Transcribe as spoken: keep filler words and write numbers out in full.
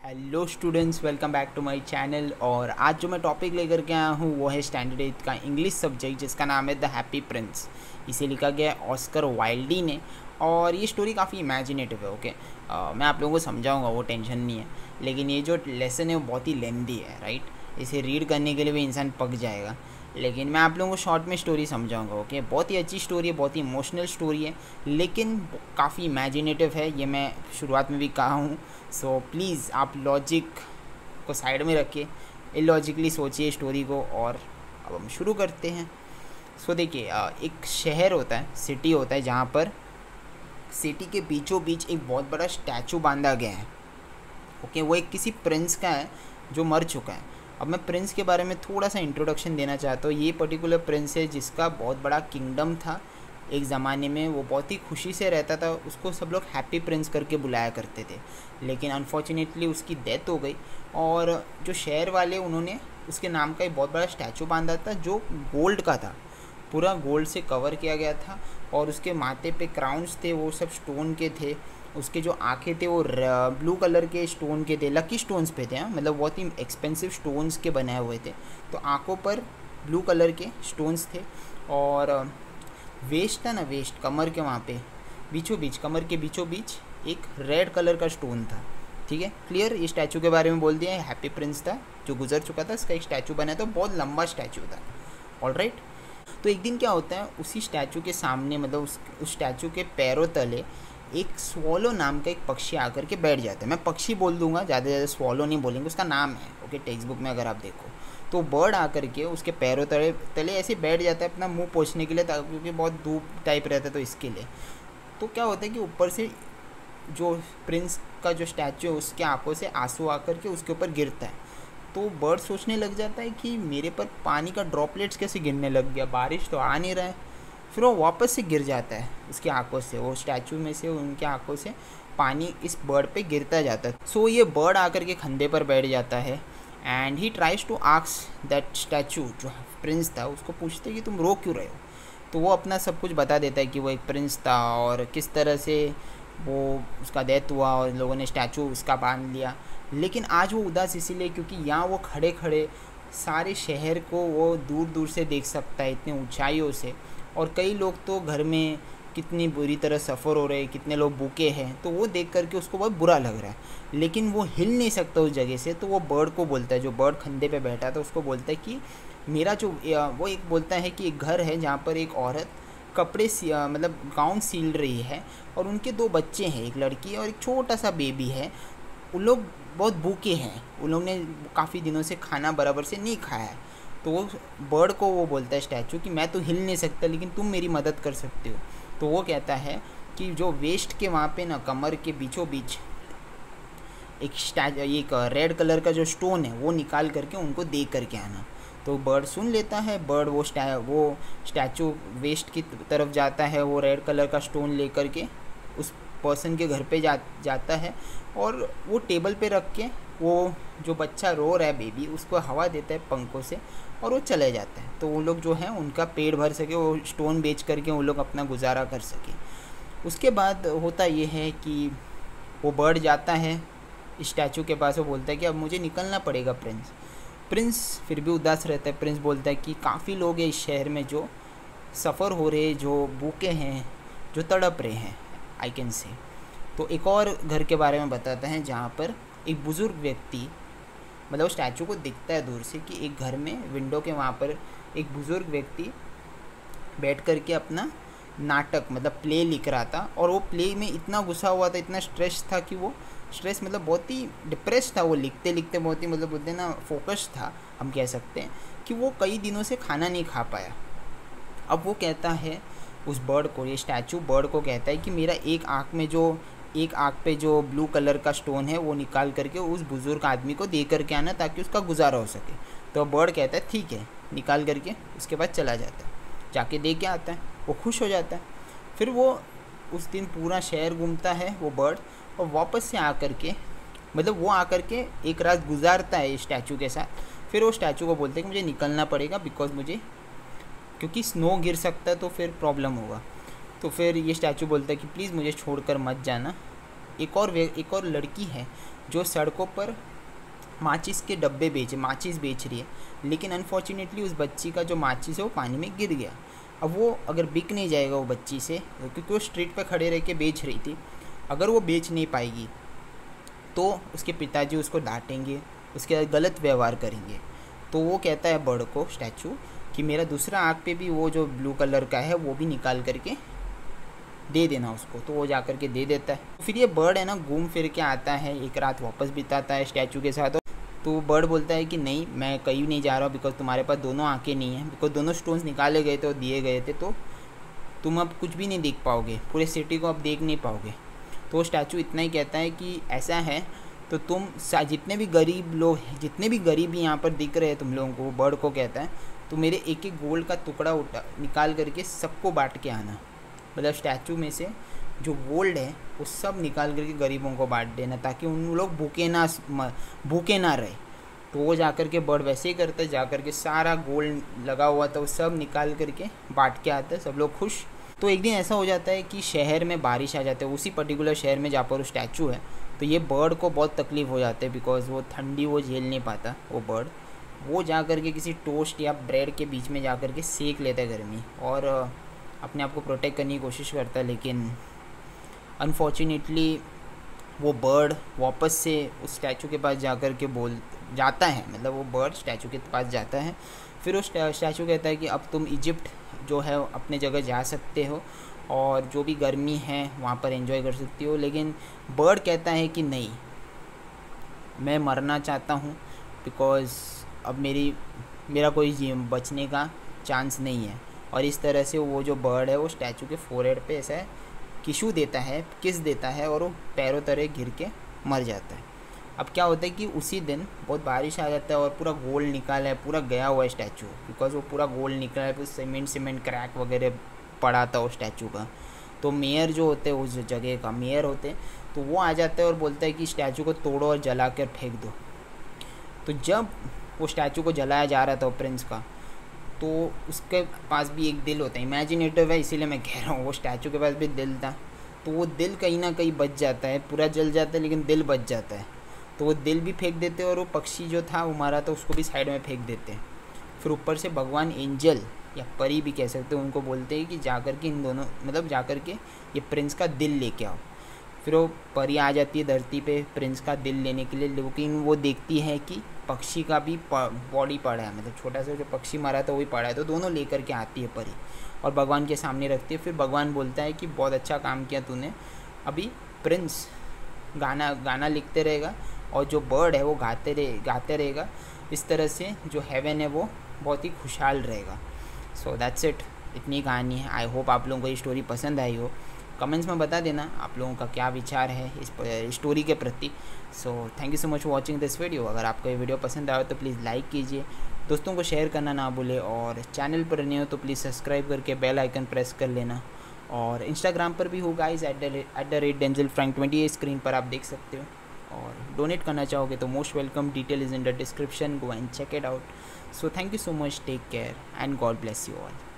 Hello students, welcome back to my channel. और आज जो मैं टॉपिक लेकर के आया हूँ वो है स्टैंडर्ड एट का इंग्लिश सब्जेक्ट, जिसका नाम है द हैप्पी प्रिंस। इसे लिखा गया है ऑस्कर वाइल्डी ने और ये स्टोरी काफ़ी इमेजिनेटिव है। ओके आ, मैं आप लोगों को समझाऊंगा, वो टेंशन नहीं है। लेकिन ये जो लेसन है वो बहुत ही लेंदी है, राइट। इसे रीड करने के लिए भी इंसान पक जाएगा, लेकिन मैं आप लोगों को शॉर्ट में स्टोरी समझाऊंगा। ओके, बहुत ही अच्छी स्टोरी है, बहुत ही इमोशनल स्टोरी है, लेकिन काफ़ी इमेजिनेटिव है। ये मैं शुरुआत में भी कहा हूँ। सो प्लीज़ आप लॉजिक को साइड में रखिए, इलॉजिकली सोचिए स्टोरी को। और अब हम शुरू करते हैं। सो देखिए, एक शहर होता है, सिटी होता है, जहाँ पर सिटी के बीचों बीच एक बहुत बड़ा स्टैचू बांधा गया है। ओके, वो एक किसी प्रिंस का है जो मर चुका है। अब मैं प्रिंस के बारे में थोड़ा सा इंट्रोडक्शन देना चाहता हूँ। ये पर्टिकुलर प्रिंस है जिसका बहुत बड़ा किंगडम था एक ज़माने में। वो बहुत ही खुशी से रहता था, उसको सब लोग हैप्पी प्रिंस करके बुलाया करते थे। लेकिन अनफॉर्चुनेटली उसकी डेथ हो गई और जो शहर वाले उन्होंने उसके नाम का एक बहुत बड़ा स्टैचू बांधा था जो गोल्ड का था, पूरा गोल्ड से कवर किया गया था। और उसके माथे पे क्राउन्स थे, वो सब स्टोन के थे। उसके जो आँखें थे वो ब्लू कलर के स्टोन के थे, लकी स्टोन्स पे थे। हाँ, मतलब बहुत ही एक्सपेंसिव स्टोन्स के बनाए हुए थे। तो आँखों पर ब्लू कलर के स्टोन्स थे। और वेस्ट था ना, वेस्ट कमर के वहाँ पे बीचों बीच, कमर के बीचों बीच एक रेड कलर का स्टोन था। ठीक है, क्लियर। ये स्टैचू के बारे में बोल दिया है। हैप्पी प्रिंस था जो गुजर चुका था, इसका एक स्टैचू बना था, बहुत लंबा स्टैचू था। ऑलराइट। तो एक दिन क्या होता है, उसी स्टैचू के सामने, मतलब उस उस स्टैचू के पैरों तले एक स्वॉलो नाम का एक पक्षी आकर के बैठ जाता है। मैं पक्षी बोल दूंगा, ज़्यादा ज़्यादा स्वॉलो नहीं बोलेंगे, उसका नाम है। ओके, टेक्स्ट बुक में अगर आप देखो तो बर्ड आकर के उसके पैरों तले तले ऐसे बैठ जाता है अपना मुंह पोंछने के लिए, क्योंकि बहुत धूप टाइप रहता है तो इसके लिए। तो क्या होता है कि ऊपर से जो प्रिंस का जो स्टैचू है उसके आंखों से आंसू आकर के उसके ऊपर गिरता है। तो बर्ड सोचने लग जाता है कि मेरे पर पानी का ड्रॉपलेट्स कैसे गिरने लग गया, बारिश तो आ नहीं रहा है। फिर वो वापस से गिर जाता है उसकी आंखों से, वो स्टैचू में से उनके आंखों से पानी इस बर्ड पे गिरता जाता है। सो so, ये बर्ड आकर के खंधे पर बैठ जाता है एंड ही tries to ask that statue, जो प्रिंस था, उसको पूछते कि तुम रो क्यों रहे हो। तो वो अपना सब कुछ बता देता है कि वो एक प्रिंस था और किस तरह से वो उसका डेथ हुआ और लोगों ने स्टैचू उसका बांध लिया। लेकिन आज वो उदास इसीलिए क्योंकि यहाँ वो खड़े खड़े सारे शहर को वो दूर दूर से देख सकता है, इतनी ऊंचाइयों से। और कई लोग तो घर में कितनी बुरी तरह सफ़र हो रहे हैं, कितने लोग भूखे हैं, तो वो देख करके उसको बहुत बुरा लग रहा है। लेकिन वो हिल नहीं सकता उस जगह से। तो वो बर्ड को बोलता है, जो बर्ड खंधे पे बैठा था उसको बोलता है कि मेरा जो, वो एक बोलता है कि एक घर है जहाँ पर एक औरत कपड़े सी मतलब गाउन सील रही है और उनके दो बच्चे हैं, एक लड़की और एक छोटा सा बेबी है। उन लोग बहुत भूखे हैं, उन लोग ने काफ़ी दिनों से खाना बराबर से नहीं खाया है। तो वो बर्ड को वो बोलता है स्टैचू कि मैं तो हिल नहीं सकता लेकिन तुम मेरी मदद कर सकते हो। तो वो कहता है कि जो वेस्ट के वहाँ पे ना कमर के बीचों बीच एक स्टैचू, एक रेड कलर का जो स्टोन है वो निकाल करके उनको दे करके आना। तो बर्ड सुन लेता है। बर्ड वो स्टै वो स्टैचू वेस्ट की तरफ जाता है, वो रेड कलर का स्टोन ले करके उस पर्सन के घर पे जा जाता है और वो टेबल पे रख के वो जो बच्चा रो रहा है, बेबी, उसको हवा देता है पंखों से और वो चले जाता है। तो वो लोग जो हैं उनका पेट भर सके, वो स्टोन बेच करके वो लोग अपना गुजारा कर सके। उसके बाद होता ये है कि वो बर्ड जाता है स्टैचू के पास, वो बोलता है कि अब मुझे निकलना पड़ेगा प्रिंस। प्रिंस फिर भी उदास रहता है। प्रिंस बोलता है कि काफ़ी लोग हैं इस शहर में जो सफ़र हो रहे, जो भूखे हैं, जो तड़प रहे हैं, आई कैन से। तो एक और घर के बारे में बताते हैं जहाँ पर एक बुज़ुर्ग व्यक्ति, मतलब स्टैचू को दिखता है दूर से कि एक घर में विंडो के वहाँ पर एक बुज़ुर्ग व्यक्ति बैठ कर के अपना नाटक, मतलब प्ले लिख रहा था। और वो प्ले में इतना घुसा हुआ था, इतना स्ट्रेस था कि वो स्ट्रेस मतलब बहुत ही डिप्रेस था। वो लिखते लिखते बहुत ही, मतलब बोलते ना, फोकस था, हम कह सकते हैं कि वो कई दिनों से खाना नहीं खा पाया। अब वो कहता है उस बर्ड को, ये स्टैचू बर्ड को कहता है कि मेरा एक आँख में जो एक आँख पे जो ब्लू कलर का स्टोन है वो निकाल करके उस बुज़ुर्ग आदमी को दे करके आना ताकि उसका गुजारा हो सके। तो बर्ड कहता है ठीक है, निकाल करके उसके बाद चला जाता है, जाके दे के आता है। वो खुश हो जाता है। फिर वो उस दिन पूरा शहर घूमता है वो बर्ड, और वापस से आकर के, मतलब वो आकर के एक रात गुजारता है स्टैचू के साथ। फिर वो स्टैचू को बोलते हैं कि मुझे निकलना पड़ेगा बिकॉज मुझे, क्योंकि स्नो गिर सकता है तो फिर प्रॉब्लम होगा। तो फिर ये स्टैचू बोलता है कि प्लीज़ मुझे छोड़कर मत जाना। एक और एक और लड़की है जो सड़कों पर माचिस के डब्बे बेचे माचिस बेच रही है, लेकिन अनफॉर्चुनेटली उस बच्ची का जो माचिस है वो पानी में गिर गया। अब वो अगर बिक नहीं जाएगा वो बच्ची से, क्योंकि वो स्ट्रीट पर खड़े रह के बेच रही थी, अगर वो बेच नहीं पाएगी तो उसके पिताजी उसको डांटेंगे, उसके साथ गलत व्यवहार करेंगे। तो वो कहता है बर्ड को, स्टैचू, कि मेरा दूसरा आँख पे भी वो जो ब्लू कलर का है वो भी निकाल करके दे देना उसको। तो वो जा करके दे देता है। फिर ये बर्ड है ना घूम फिर के आता है, एक रात वापस बिताता है स्टैचू के साथ। तो बर्ड बोलता है कि नहीं, मैं कहीं नहीं जा रहा हूँ, बिकॉज तुम्हारे पास दोनों आँखें नहीं हैं, बिकॉज दोनों स्टोन्स निकाले गए थे और दिए गए थे, तो तुम अब कुछ भी नहीं देख पाओगे, पूरे सिटी को अब देख नहीं पाओगे। तो स्टैचू इतना ही कहता है कि ऐसा है तो तुम जितने भी गरीब लोग जितने भी गरीब यहाँ पर दिख रहे हैं तुम लोगों को, बर्ड को कहता है, तो मेरे एक एक गोल्ड का टुकड़ा उठा निकाल करके सबको बांट के आना। मतलब स्टैचू में से जो गोल्ड है वो सब निकाल करके गरीबों को बांट देना, ताकि उन लोग भूखे ना भूखे ना रहे। तो वो जा कर के बर्ड वैसे ही करता है, जा कर के सारा गोल्ड लगा हुआ था वो सब निकाल करके बांट के आता है, सब लोग खुश। तो एक दिन ऐसा हो जाता है कि शहर में बारिश आ जाती है, उसी पर्टिकुलर शहर में जहाँ पर वो स्टैचू है। तो ये बर्ड को बहुत तकलीफ़ हो जाती है, बिकॉज वो ठंडी वो झेल नहीं पाता वो बर्ड। वो जा कर के किसी टोस्ट या ब्रेड के बीच में जा कर के सेक लेता है गर्मी, और अपने आप को प्रोटेक्ट करने की कोशिश करता है। लेकिन अनफॉर्चुनेटली वो बर्ड वापस से उस स्टैचू के पास जा कर के बोल जाता है, मतलब वो बर्ड स्टैचू के पास जाता है। फिर उस स्टैचू कहता है कि अब तुम इजिप्ट जो है अपने जगह जा सकते हो, और जो भी गर्मी है वहाँ पर एंजॉय कर सकती हो। लेकिन बर्ड कहता है कि नहीं, मैं मरना चाहता हूँ, बिकॉज़ अब मेरी मेरा कोई बचने का चांस नहीं है। और इस तरह से वो जो बर्ड है वो स्टैचू के फोरहेड पे ऐसा किशू देता है, किस देता है, और वो पैरों तरह गिर के मर जाता है। अब क्या होता है कि उसी दिन बहुत बारिश आ जाता है और पूरा गोल्ड निकाला है, पूरा गया हुआ है स्टैचू, बिकॉज वो पूरा गोल्ड निकला है, फिर सीमेंट सीमेंट क्रैक वगैरह पड़ा था उस स्टैचू का। तो मेयर जो होते हैं उस जगह का मेयर होते हैं, तो वो आ जाता है और बोलता है कि स्टैचू को तोड़ो और जला कर फेंक दो। तो जब वो स्टैचू को जलाया जा रहा था प्रिंस का, तो उसके पास भी एक दिल होता है, इमेजिनेटिव है इसीलिए मैं कह रहा हूँ, वो स्टैचू के पास भी दिल था। तो वो दिल कहीं ना कहीं बच जाता है, पूरा जल जाता है लेकिन दिल बच जाता है। तो वो दिल भी फेंक देते हैं और वो पक्षी जो था वो मारा था उसको भी साइड में फेंक देते हैं। फिर ऊपर से भगवान एंजल या परी भी कह सकते हैं, उनको बोलते हैं कि जाकर के इन दोनों मतलब जाकर के ये प्रिंस का दिल लेके आओ। फिर वो परी आ जाती है धरती पे प्रिंस का दिल लेने के लिए, लेकिन वो देखती है कि पक्षी का भी बॉडी पड़ा है, मतलब छोटा सा जो पक्षी मारा था वो भी पड़ा है। तो दोनों लेकर के आती है परी और भगवान के सामने रखती है। फिर भगवान बोलता है कि बहुत अच्छा काम किया तूने, अभी प्रिंस गाना गाना लिखते रहेगा और जो बर्ड है वो गाते रहे गाते रहेगा। इस तरह से जो हेवन है वो बहुत ही खुशहाल रहेगा। सो दैट्स इट, इतनी कहानी है। आई होप आप लोगों को ये स्टोरी पसंद आई हो। कमेंट्स में बता देना आप लोगों का क्या विचार है इस स्टोरी के प्रति। So thank you so much for watching this video. अगर आपको ये वीडियो पसंद आया तो प्लीज़ लाइक कीजिए, दोस्तों को शेयर करना ना भूले, और चैनल पर नए हो तो प्लीज़ सब्सक्राइब करके बेल आइकन प्रेस कर लेना। और इंस्टाग्राम पर भी हो guys at the at the rate Denzel Frank twenty eight screen पर आप देख सकते हो। और डोनेट करना चाहोगे तो most welcome, detail is in the description, go and check it out. So thank you so much, take care and God bless you all.